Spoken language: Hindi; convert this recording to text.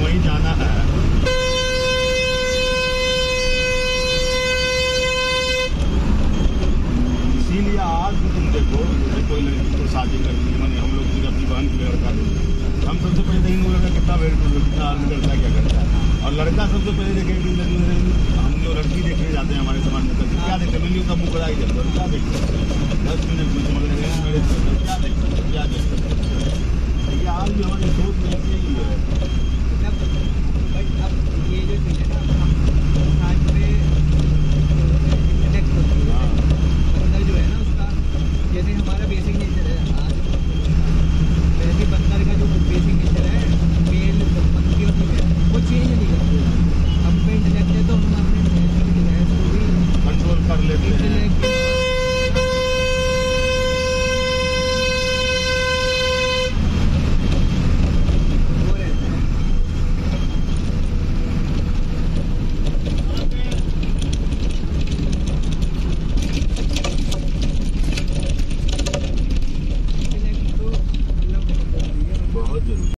कहीं जाना है। इसीलिए आज भी तुम देखो, जैसे कोई लड़की को शादी करनी है, मैंने हम लोग अपनी बहन की लड़का देते, हम सबसे पहले देखेंगे वो लड़का कितना वेट कितना अर्न करता है, क्या करता है। और लड़का सबसे पहले देखेंगे, हम जो लड़की देखने जाते हैं हमारे समाज में करके क्या देखते हैं, मैंने उसका मुँह कराई जाता है, क्या देखते हैं 10 मिनट में समझ रहे हैं मेरे क्या देखते हैं, क्या देखते हैं। आज भी हमारी सोच में ऐसी ही है।